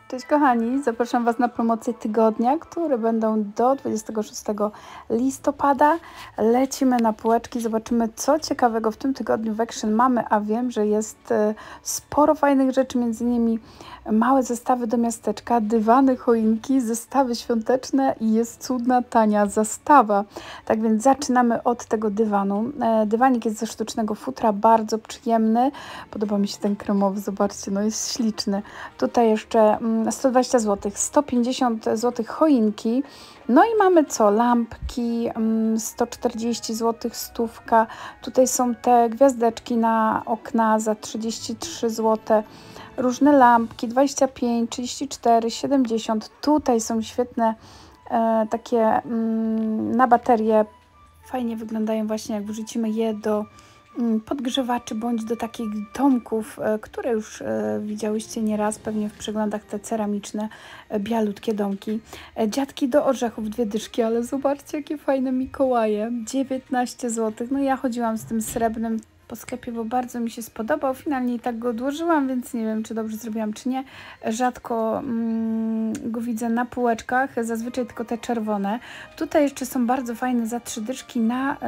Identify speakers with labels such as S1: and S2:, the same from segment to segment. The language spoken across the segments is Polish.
S1: Cześć kochani, zapraszam Was na promocje tygodnia, które będą do 26 listopada. Lecimy na półeczki, zobaczymy co ciekawego w tym tygodniu w Action mamy, a wiem, że jest sporo fajnych rzeczy, między innymi małe zestawy do miasteczka, dywany, choinki, zestawy świąteczne i jest cudna, tania zastawa. Tak więc zaczynamy od tego dywanu. Dywanik jest ze sztucznego futra, bardzo przyjemny. Podoba mi się ten kremowy, zobaczcie, no jest śliczny. Tutaj jeszcze 120 zł, 150 zł choinki. No i mamy co? Lampki, 140 zł, stówka. Tutaj są te gwiazdeczki na okna za 33 zł. Różne lampki, 25, 34, 70. Tutaj są świetne takie na baterie. Fajnie wyglądają właśnie, jak wrzucimy je do podgrzewaczy bądź do takich domków, które już widziałyście nieraz pewnie w przeglądach, te ceramiczne, bialutkie domki. Dziadki do orzechów, 2 dyszki, ale zobaczcie jakie fajne Mikołaje, 19 zł. No ja chodziłam z tym srebrnym po sklepie, bo bardzo mi się spodobał. Finalnie i tak go odłożyłam, więc nie wiem, czy dobrze zrobiłam, czy nie. Rzadko go widzę na półeczkach, zazwyczaj tylko te czerwone. Tutaj jeszcze są bardzo fajne za 3 dyszki na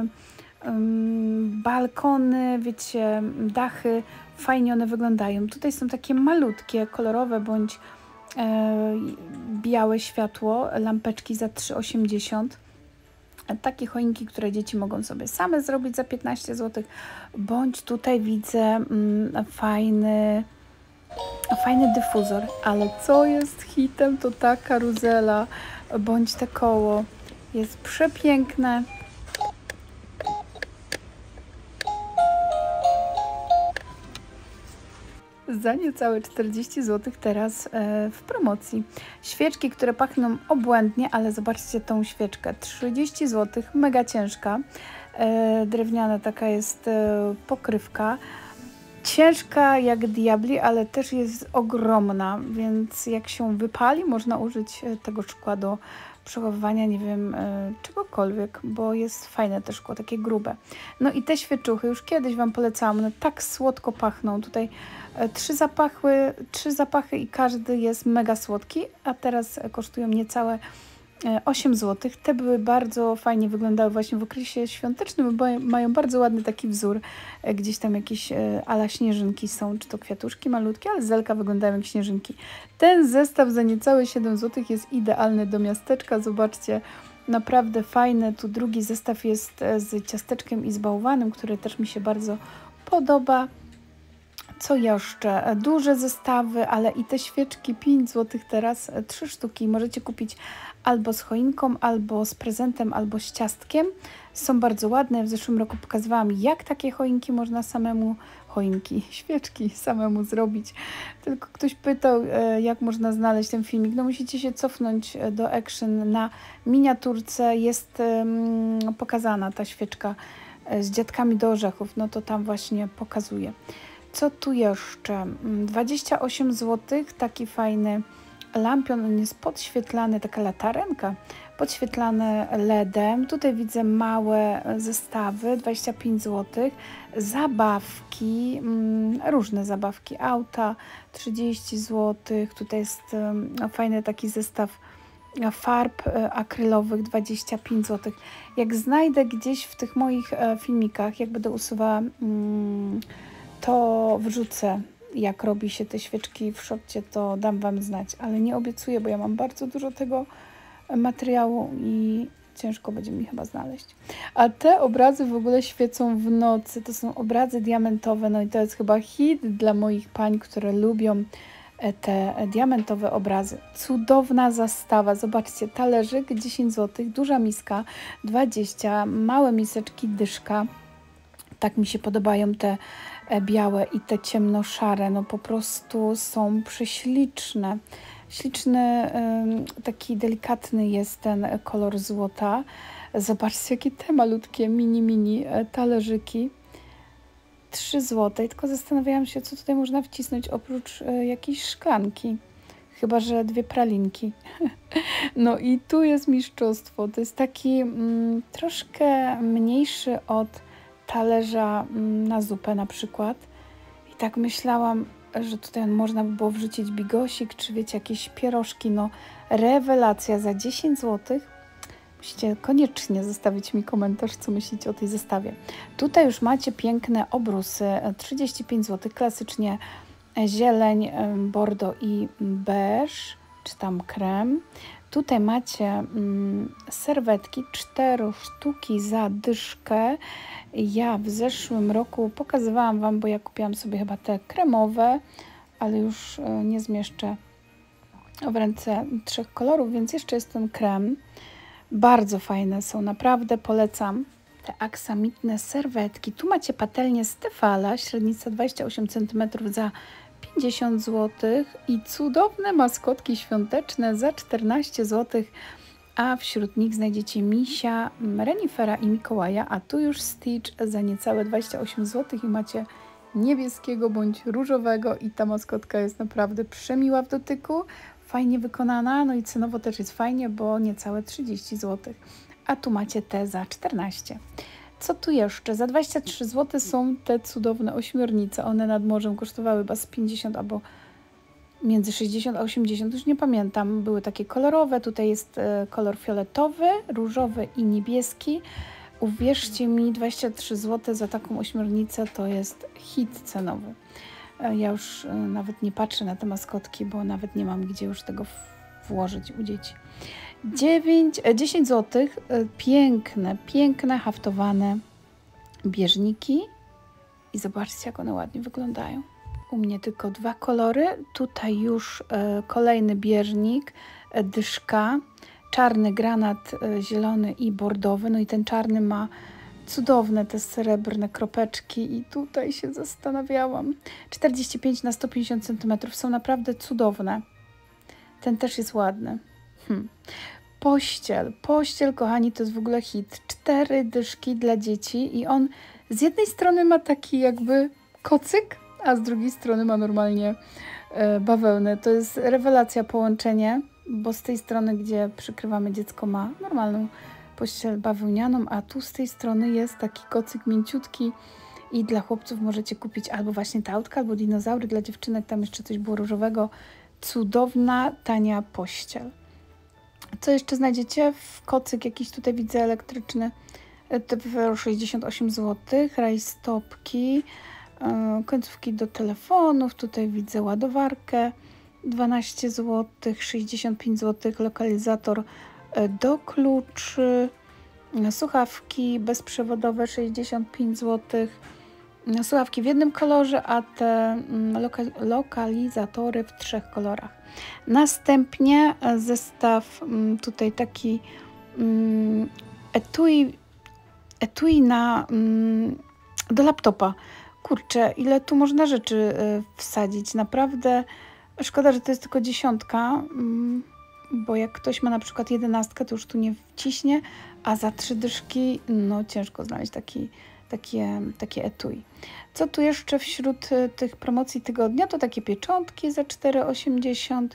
S1: balkony, wiecie, dachy, fajnie one wyglądają. Tutaj są takie malutkie, kolorowe bądź białe światło, lampeczki za 3,80. Takie choinki, które dzieci mogą sobie same zrobić za 15 zł, bądź tutaj widzę fajny dyfuzor, ale co jest hitem, to ta karuzela, bądź te koło. Jest przepiękne. Za niecałe 40 zł teraz w promocji. Świeczki, które pachną obłędnie, ale zobaczcie tą świeczkę. 30 zł, mega ciężka. Drewniana taka jest pokrywka. Ciężka jak diabli, ale też jest ogromna, więc jak się wypali, można użyć tego szkła do przechowywania, nie wiem, czegokolwiek, bo jest fajne te szkło, takie grube. No i te świeczuchy, już kiedyś Wam polecałam, one tak słodko pachną. Tutaj 3 zapachy i każdy jest mega słodki, a teraz kosztują niecałe 8 zł. Te były bardzo fajnie wyglądały właśnie w okresie świątecznym, bo mają bardzo ładny taki wzór. Gdzieś tam jakieś ala śnieżynki są, czy to kwiatuszki malutkie, ale z daleka wyglądają jak śnieżynki. Ten zestaw za niecałe 7 zł jest idealny do miasteczka. Zobaczcie, naprawdę fajny. Tu drugi zestaw jest z ciasteczkiem i z bałwanem, który też mi się bardzo podoba. Co jeszcze? Duże zestawy, ale i te świeczki 5 zł teraz, 3 sztuki. Możecie kupić albo z choinką, albo z prezentem, albo z ciastkiem. Są bardzo ładne. W zeszłym roku pokazywałam, jak takie choinki można świeczki samemu zrobić. Tylko ktoś pytał, jak można znaleźć ten filmik. No musicie się cofnąć do Action. Na miniaturce jest pokazana ta świeczka z dziadkami do orzechów. No to tam właśnie pokazuję. Co tu jeszcze? 28 zł, taki fajny lampion, on jest podświetlany, taka latarenka, podświetlany LEDem. Tutaj widzę małe zestawy, 25 zł. Zabawki, różne zabawki, auta, 30 zł. Tutaj jest fajny taki zestaw farb akrylowych, 25 zł. Jak znajdę gdzieś w tych moich filmikach, jak będę usuwała, to wrzucę, jak robi się te świeczki w Shopcie, to dam Wam znać, ale nie obiecuję, bo ja mam bardzo dużo tego materiału i ciężko będzie mi chyba znaleźć. A te obrazy w ogóle świecą w nocy, to są obrazy diamentowe, no i to jest chyba hit dla moich pań, które lubią te diamentowe obrazy. Cudowna zastawa, zobaczcie, talerzyk 10 zł, duża miska 20, małe miseczki dyszka. Tak mi się podobają te białe i te ciemnoszare, no po prostu są prześliczne. Śliczny, taki delikatny jest ten kolor złota. Zobaczcie, jakie te malutkie mini talerzyki. 3 zł, tylko zastanawiałam się, co tutaj można wcisnąć oprócz jakiejś szklanki. Chyba że 2 pralinki. No i tu jest mistrzostwo. To jest taki troszkę mniejszy od talerza na zupę na przykład. I tak myślałam, że tutaj można by było wrzucić bigosik, czy wiecie, jakieś pierożki. No rewelacja za 10 zł. Musicie koniecznie zostawić mi komentarz, co myślicie o tej zestawie. Tutaj już macie piękne obrusy, 35 zł, klasycznie zieleń, bordo i beż, czy tam krem. Tutaj macie serwetki, 4 sztuki za dyszkę. Ja w zeszłym roku pokazywałam Wam, bo ja kupiłam sobie chyba te kremowe, ale już nie zmieszczę w ręce 3 kolorów, więc jeszcze jest ten krem. Bardzo fajne są, naprawdę polecam te aksamitne serwetki. Tu macie patelnię Stefala, średnica 28 cm za 50 zł i cudowne maskotki świąteczne za 14 zł, a wśród nich znajdziecie misia, renifera i Mikołaja, a tu już Stitch za niecałe 28 zł i macie niebieskiego bądź różowego i ta maskotka jest naprawdę przemiła w dotyku, fajnie wykonana, no i cenowo też jest fajnie, bo niecałe 30 zł, a tu macie te za 14. Co tu jeszcze? Za 23 zł są te cudowne ośmiornice. One nad morzem kosztowały chyba z 50 albo między 60 a 80, już nie pamiętam. Były takie kolorowe. Tutaj jest kolor fioletowy, różowy i niebieski. Uwierzcie mi, 23 zł za taką ośmiornicę to jest hit cenowy. Ja już nawet nie patrzę na te maskotki, bo nawet nie mam gdzie już tego włożyć u dzieci. 10 zł, piękne haftowane bieżniki i zobaczcie, jak one ładnie wyglądają. U mnie tylko 2 kolory, tutaj już kolejny bieżnik, dyszka, czarny granat, zielony i bordowy, no i ten czarny ma cudowne te srebrne kropeczki i tutaj się zastanawiałam. 45 na 150 cm są naprawdę cudowne. Ten też jest ładny. Pościel, kochani, to jest w ogóle hit. 4 dyszki dla dzieci i on z jednej strony ma taki jakby kocyk, a z drugiej strony ma normalnie bawełnę. To jest rewelacja połączenie, bo z tej strony, gdzie przykrywamy dziecko, ma normalną pościel bawełnianą, a tu z tej strony jest taki kocyk mięciutki i dla chłopców możecie kupić albo właśnie te autka, albo dinozaury, dla dziewczynek tam jeszcze coś było różowego. Cudowna, tania pościel. Co jeszcze znajdziecie? W kocyk jakiś tutaj widzę elektryczny, 68 zł, rajstopki, końcówki do telefonów, tutaj widzę ładowarkę, 12 zł, 65 zł, lokalizator do kluczy, słuchawki bezprzewodowe 65 zł, słuchawki w jednym kolorze, a te lokalizatory w 3 kolorach. Następnie zestaw tutaj taki etui na, do laptopa. Kurczę, ile tu można rzeczy wsadzić. Naprawdę szkoda, że to jest tylko 10, bo jak ktoś ma na przykład 11, to już tu nie wciśnie, a za 3 dyszki no ciężko znaleźć takie etui. Co tu jeszcze wśród tych promocji tygodnia? To takie pieczątki za 4,80.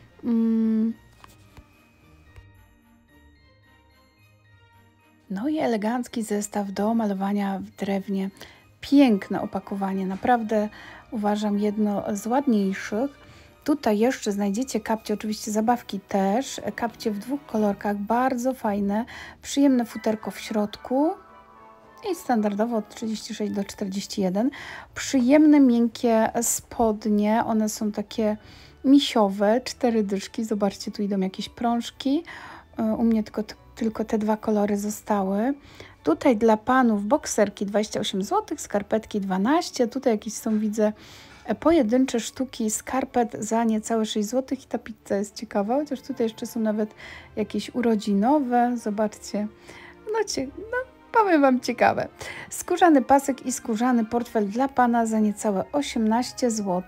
S1: No i elegancki zestaw do malowania w drewnie. Piękne opakowanie, naprawdę uważam jedno z ładniejszych. Tutaj jeszcze znajdziecie kapcie, oczywiście zabawki też, kapcie w 2 kolorkach, bardzo fajne, przyjemne futerko w środku i standardowo od 36 do 41. Przyjemne, miękkie spodnie, one są takie misiowe, 4 dyszki, zobaczcie, tu idą jakieś prążki, u mnie tylko te 2 kolory zostały. Tutaj dla panów bokserki 28 zł, skarpetki 12, tutaj jakieś są, widzę, pojedyncze sztuki skarpet za niecałe 6 zł i ta pizza jest ciekawa, chociaż tutaj jeszcze są nawet jakieś urodzinowe, zobaczcie, no powiem Wam, ciekawe. Skórzany pasek i skórzany portfel dla pana za niecałe 18 zł.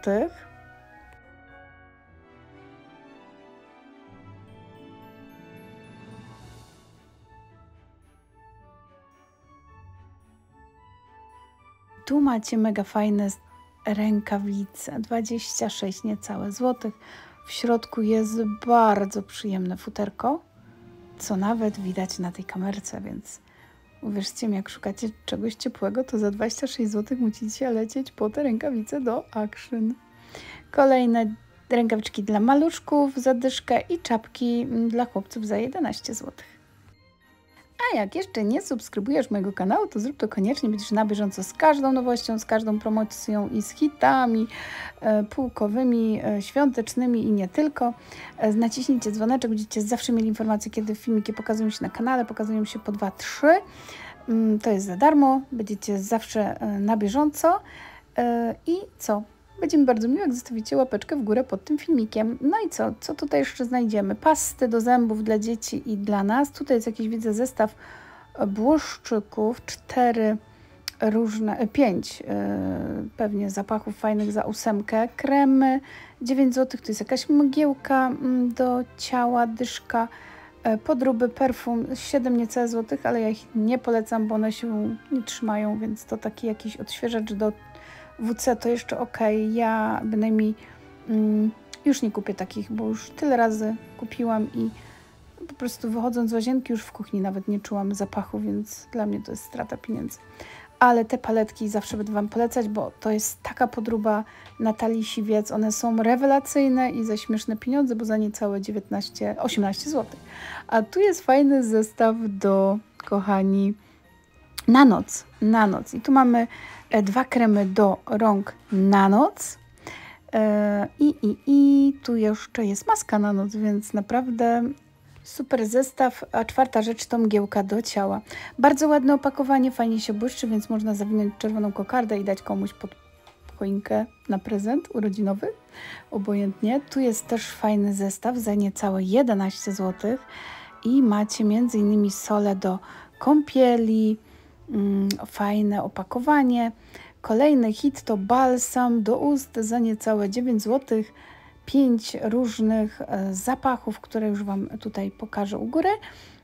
S1: Tu macie mega fajne rękawice, 26 niecałe złotych. W środku jest bardzo przyjemne futerko, co nawet widać na tej kamerce, więc uwierzcie mi, jak szukacie czegoś ciepłego, to za 26 zł musicie lecieć po te rękawice do Action. Kolejne rękawiczki dla maluszków za dyszkę i czapki dla chłopców za 11 zł. A jak jeszcze nie subskrybujesz mojego kanału, to zrób to koniecznie, będziesz na bieżąco z każdą nowością, z każdą promocją i z hitami półkowymi, świątecznymi i nie tylko. Naciśnijcie dzwoneczek, będziecie zawsze mieli informacje, kiedy filmiki pokazują się na kanale, pokazują się po 2-3. To jest za darmo, będziecie zawsze na bieżąco. I co? Będzie mi bardzo miło, jak zostawicie łapeczkę w górę pod tym filmikiem. No i co? Co tutaj jeszcze znajdziemy? Pasty do zębów dla dzieci i dla nas. Tutaj jest jakiś, widzę, zestaw błyszczyków. 5 pewnie zapachów fajnych za 8. Kremy 9 zł. To jest jakaś mgiełka do ciała, dyszka. Podróby, perfum 7 niecałe złotych, ale ja ich nie polecam, bo one się nie trzymają, więc to taki jakiś odświeżacz do WC to jeszcze ok. Ja bynajmniej już nie kupię takich, bo już tyle razy kupiłam i po prostu wychodząc z łazienki już w kuchni nawet nie czułam zapachu, więc dla mnie to jest strata pieniędzy. Ale te paletki zawsze będę Wam polecać, bo to jest taka podróba Natalii Siwiec. One są rewelacyjne i za śmieszne pieniądze, bo za niecałe 18 zł. A tu jest fajny zestaw do, kochani, na noc. Na noc. I tu mamy 2 kremy do rąk na noc. I tu jeszcze jest maska na noc, więc naprawdę super zestaw. A 4. rzecz to mgiełka do ciała. Bardzo ładne opakowanie, fajnie się błyszczy, więc można zawinąć czerwoną kokardę i dać komuś pod choinkę na prezent urodzinowy, obojętnie. Tu jest też fajny zestaw za niecałe 11 zł i macie m.in. sole do kąpieli, fajne opakowanie. Kolejny hit to balsam do ust za niecałe 9 zł. 5 różnych zapachów, które już Wam tutaj pokażę u góry.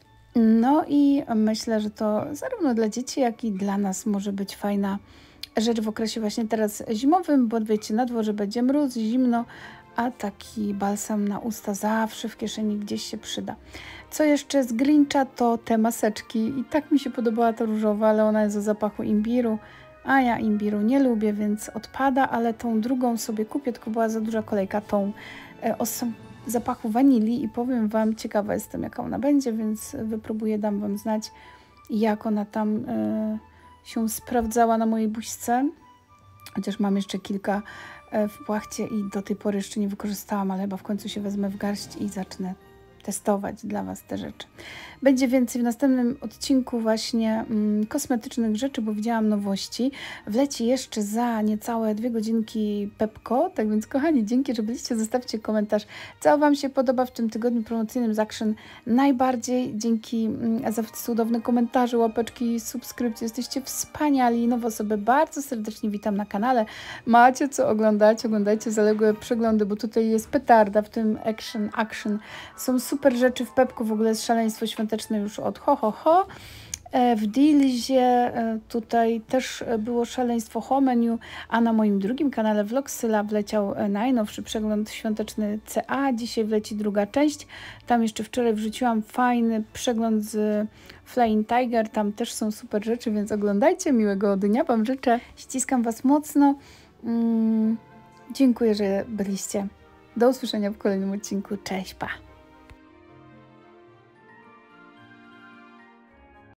S1: No i myślę, że to zarówno dla dzieci, jak i dla nas może być fajna rzecz w okresie właśnie teraz zimowym, bo wiecie, na dworze będzie mróz, zimno, a taki balsam na usta zawsze w kieszeni gdzieś się przyda. Co jeszcze z Grincha to te maseczki i tak mi się podobała ta różowa, ale ona jest o zapachu imbiru, a ja imbiru nie lubię, więc odpada, ale tą drugą sobie kupię, tylko była za duża kolejka, tą o zapachu wanilii i powiem Wam, ciekawa jestem jaka ona będzie, więc wypróbuję, dam Wam znać jak ona tam się sprawdzała na mojej buźce, chociaż mam jeszcze kilka w płachcie i do tej pory jeszcze nie wykorzystałam, ale chyba w końcu się wezmę w garść i zacznę testować dla Was te rzeczy. Będzie więcej w następnym odcinku właśnie kosmetycznych rzeczy, bo widziałam nowości. Wleci jeszcze za niecałe 2 godzinki Pepko, tak więc kochani, dzięki, że byliście, zostawcie komentarz, co Wam się podoba w tym tygodniu promocyjnym z Action najbardziej. Dzięki za cudowne komentarze, łapeczki, subskrypcje, jesteście wspaniali. Nowe osoby bardzo serdecznie witam na kanale. Macie co oglądać, oglądajcie zaległe przeglądy, bo tutaj jest petarda w tym Action. Są super rzeczy w Pepku, w ogóle jest szaleństwo świąteczne już od ho. W Dealzie tutaj też było szaleństwo home menu, a na moim drugim kanale Vlogsyla wleciał najnowszy przegląd świąteczny CA. Dzisiaj wleci druga część. Tam jeszcze wczoraj wrzuciłam fajny przegląd z Flying Tiger. Tam też są super rzeczy, więc oglądajcie. Miłego dnia Wam życzę. Ściskam Was mocno. Dziękuję, że byliście. Do usłyszenia w kolejnym odcinku. Cześć, pa!